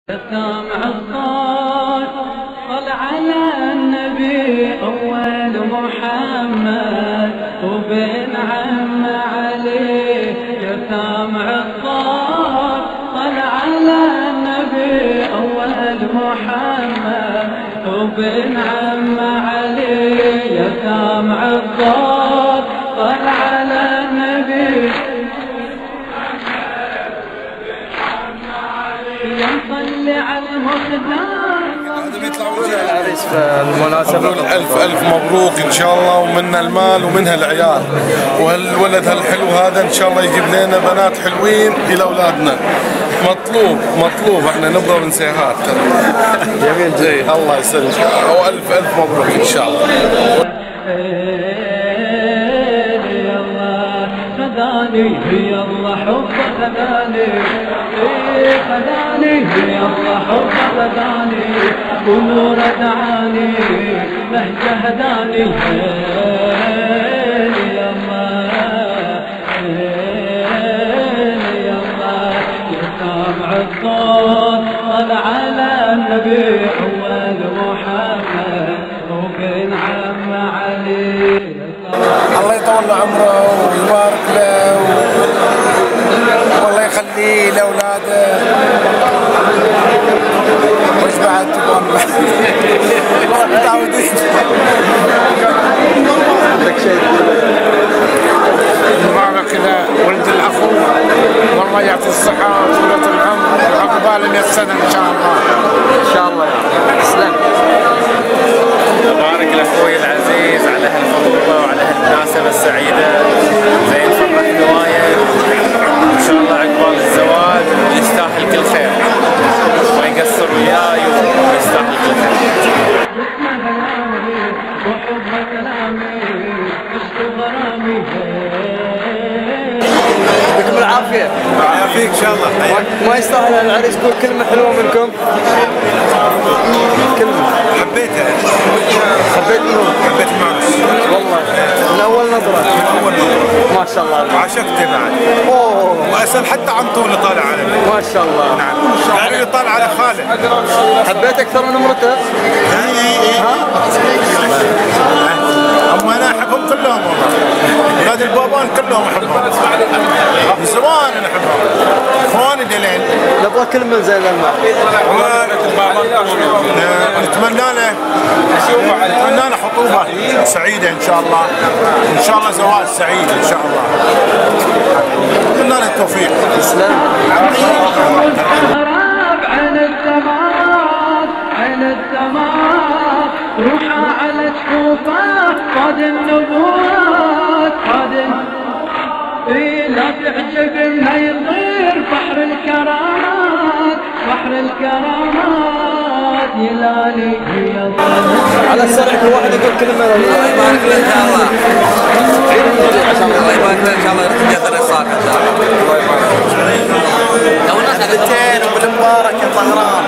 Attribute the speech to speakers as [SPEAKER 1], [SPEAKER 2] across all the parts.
[SPEAKER 1] سامع الصوت صل على النبي أول محمد وبن عم علي. يا سامع الصوت صل على النبي أول محمد وبن عم علي. يا سامع الصوت صل على النبي يصلي على المختار.
[SPEAKER 2] يطلعون العريس في المناسبة.
[SPEAKER 3] ألف مبروك إن شاء الله، ومنها المال ومنها العيال، وهالولد هالحلو هذا إن شاء الله يجيب لنا بنات حلوين إلى أولادنا. مطلوب احنا نبغى من سيهات.
[SPEAKER 2] جميل جدا.
[SPEAKER 3] الله يسلمك، وألف مبروك إن شاء الله.
[SPEAKER 1] خداني يلا حب خداني، خداني يلا حب خداني، ونور دعاني مهجة هداني. يلا يا سامع الصوت صل على النبي أول محمد وبن عم علي.
[SPEAKER 3] الله يطول عمره ويبارك له والله يخليه لاولاده. وش بعد تبغون؟ والله متعودين.
[SPEAKER 2] عندك شيء
[SPEAKER 4] مبارك له ولد الاخو، والله يعطي الصحة وطولة العمر وعقبال 100 سنة ان شاء الله.
[SPEAKER 2] ان شاء الله. تسلم.
[SPEAKER 5] مبارك لاخوي العزيز على هالخطوبه وعلى هالمناسبه السعيده، زين فرح نوايا ان شاء الله عقبال الزواج يستاهل كل خير، ما يقصر وياي ويستاهل كل خير.
[SPEAKER 2] يعطيكم العافية.
[SPEAKER 3] يعافيك ان شاء الله.
[SPEAKER 2] ما يستاهل العريس يقول كلمة حلوة منكم؟ كلمة
[SPEAKER 3] حبيته.
[SPEAKER 2] حبيت منهم؟
[SPEAKER 3] حبيت المعرس
[SPEAKER 2] والله من أول نظرة.
[SPEAKER 3] من اول نظرة.
[SPEAKER 2] ما شاء الله.
[SPEAKER 3] وعشقته بعد.
[SPEAKER 2] اوه
[SPEAKER 3] واسال حتى عن طوله طالع على.
[SPEAKER 2] ما شاء الله.
[SPEAKER 3] نعم. يعني طالع على خالد.
[SPEAKER 2] حبيت أكثر من مرته؟
[SPEAKER 3] ها؟ اما انا احبهم كلهم والله. اولاد البابان كلهم احبهم. من زمان انا احبهم. اخواني دليل.
[SPEAKER 2] نبغى كلمة زي الماء.
[SPEAKER 3] نتمنى له خطوبة سعيدة ان شاء الله، ان شاء الله زواج سعيد ان شاء الله. نتمنى له التوفيق.
[SPEAKER 2] تسلم.
[SPEAKER 1] عين السماء عين السماء روحها على جفوفه قاد النبوات قاد. لا تعجب انه يطير بحر الكرامات بحر الكرامات. يلالي يا
[SPEAKER 2] على السريع كل واحد يقول كلمة.
[SPEAKER 6] الله يبارك له ان شاء الله. الله يبارك له ان شاء الله يرتجى الرصاق ان شاء الله. الله يبارك له. لو الناس
[SPEAKER 2] بنتين وبالمبارك يا طهران.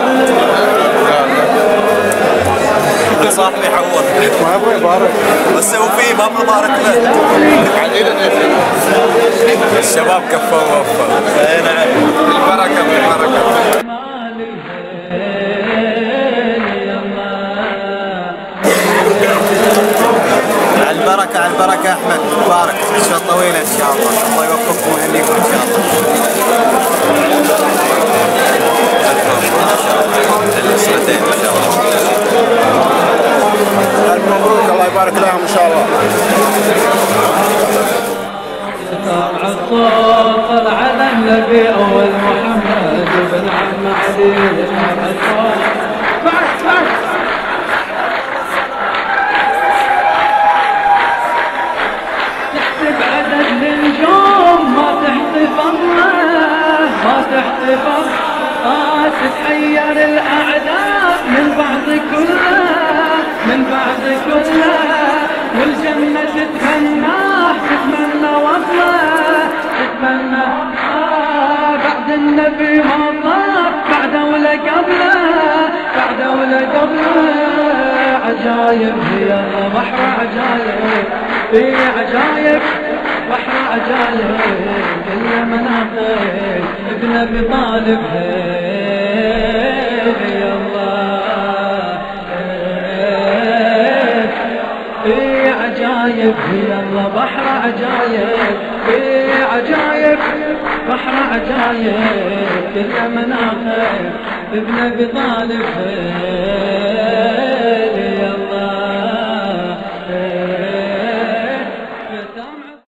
[SPEAKER 6] صاحبي يحور
[SPEAKER 2] ما ابغى يبارك
[SPEAKER 6] بس هو فيه ما بارك له.
[SPEAKER 3] الشباب كفوا ووفوا.
[SPEAKER 6] نعم.
[SPEAKER 3] بالبركة بالبركة.
[SPEAKER 6] على البركة على البركة احمد. مبارك عشرة طويلة ان شاء الله. الله يوفقكم ويهنيكم ان شاء الله. سنتين ما شاء الله.
[SPEAKER 3] ألف مبروك، الله يبارك لهم ان شاء الله.
[SPEAKER 1] سامع الصوت صل على النبي أول محمد وبن عم علي. سامع الصوت بعد تحسب عدد النجوم ما تحتفظ ما تحتفظ. تتحير الأعداء من بعض كله والجنة تتمنى وصله تتمنى. بعد النبي ما طار بعد ولا قبله عجايب. يا بحر عجايب في عجايب بحر عجايب. كل مناطق ابن ابي طالب. عجايب يلا بحر عجايب في عجايب بحر عجايب كل مناخه ابن ابي طالب